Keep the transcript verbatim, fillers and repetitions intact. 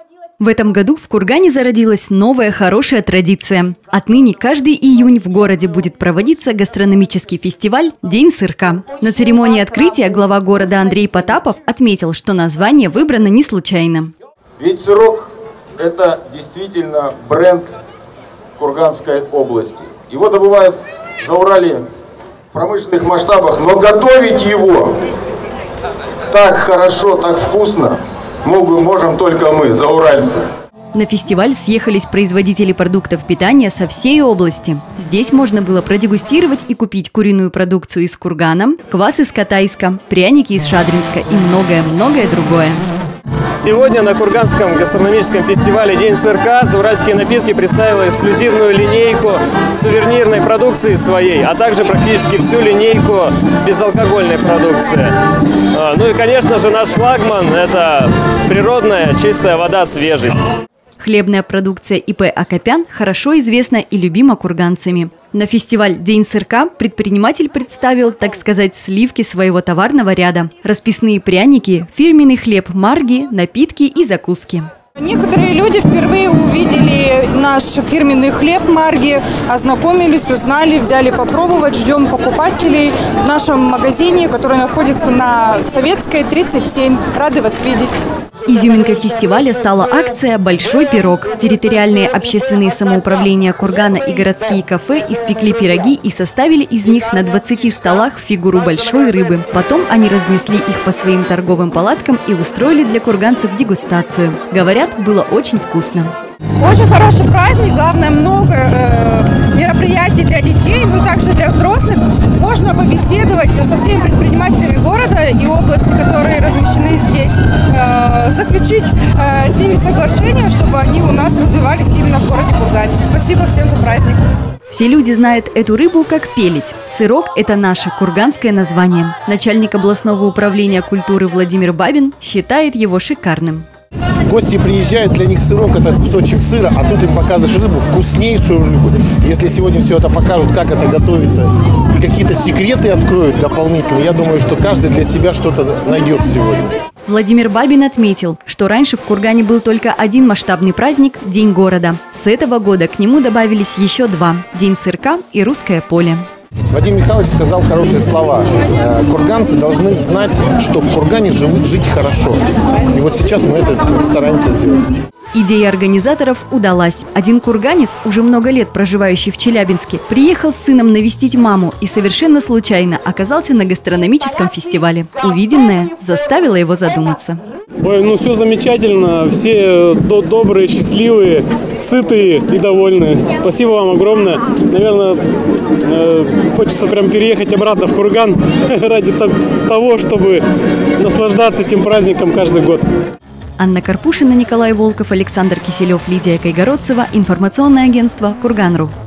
В этом году в Кургане зародилась новая хорошая традиция. Отныне каждый июнь в городе будет проводиться гастрономический фестиваль «День сырка». На церемонии открытия глава города Андрей Потапов отметил, что название выбрано не случайно. Ведь сырок – это действительно бренд Курганской области. Его добывают в Зауралье в промышленных масштабах, но готовить его так хорошо, так вкусно могут, можем только мы, зауральцы. На фестиваль съехались производители продуктов питания со всей области. Здесь можно было продегустировать и купить куриную продукцию из Кургана, квас из Катайска, пряники из Шадринска и многое-многое другое. Сегодня на Курганском гастрономическом фестивале «День сырка» «Зауральские напитки» представила эксклюзивную линейку сувенирной продукции своей, а также практически всю линейку безалкогольной продукции. Ну и, конечно же, наш флагман – это природная чистая вода «Свежесть». Хлебная продукция И П Акопян хорошо известна и любима курганцами. На фестиваль «День сырка» предприниматель представил, так сказать, сливки своего товарного ряда. Расписные пряники, фирменный хлеб марги, напитки и закуски. Некоторые люди впервые увидели наш фирменный хлеб марги, ознакомились, узнали, взяли попробовать. Ждем покупателей в нашем магазине, который находится на Советской, тридцать семь. Рады вас видеть. Изюминкой фестиваля стала акция «Большой пирог». Территориальные общественные самоуправления Кургана и городские кафе испекли пироги и составили из них на двадцати столах фигуру большой рыбы. Потом они разнесли их по своим торговым палаткам и устроили для курганцев дегустацию. Говорят, было очень вкусно. Очень хороший праздник, главное, много э, мероприятий для детей, но также для взрослых. Можно побеседовать со всеми предпринимателями города и области, которые размещены здесь, э, заключить э, с ними соглашение, чтобы они у нас развивались именно в городе Кургане. Спасибо всем за праздник. Все люди знают эту рыбу как пеледь. Сырок – это наше курганское название. Начальник областного управления культуры Владимир Бабин считает его шикарным. Гости приезжают, для них сырок – это кусочек сыра, а тут им показываешь рыбу, вкуснейшую рыбу. Если сегодня все это покажут, как это готовится, и какие-то секреты откроют дополнительно, я думаю, что каждый для себя что-то найдет сегодня. Владимир Бабин отметил, что раньше в Кургане был только один масштабный праздник – День города. С этого года к нему добавились еще два – День сырка и Русское поле. Вадим Михайлович сказал хорошие слова. Курганцы должны знать, что в Кургане живут, жить хорошо. И вот сейчас мы это стараемся сделать. Идея организаторов удалась. Один курганец, уже много лет проживающий в Челябинске, приехал с сыном навестить маму и совершенно случайно оказался на гастрономическом фестивале. Увиденное заставило его задуматься. Ой, ну все замечательно, все добрые, счастливые, сытые и довольные. Спасибо вам огромное. Наверное, э, хочется прям переехать обратно в Курган ради того, чтобы наслаждаться этим праздником каждый год. Анна Карпушина, Николай Волков, Александр Киселев, Лидия Кайгородцева. Информационное агентство «Курган точка ру».